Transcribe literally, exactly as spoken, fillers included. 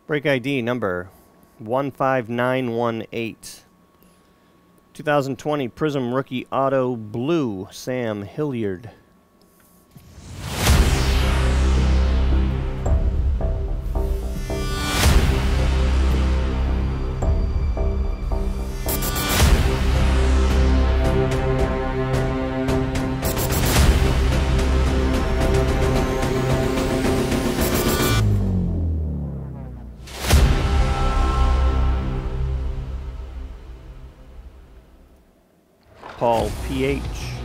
Break I D number one five nine one eight. two thousand twenty Prizm Rookie Auto Blue, Sam Hilliard. Paul P H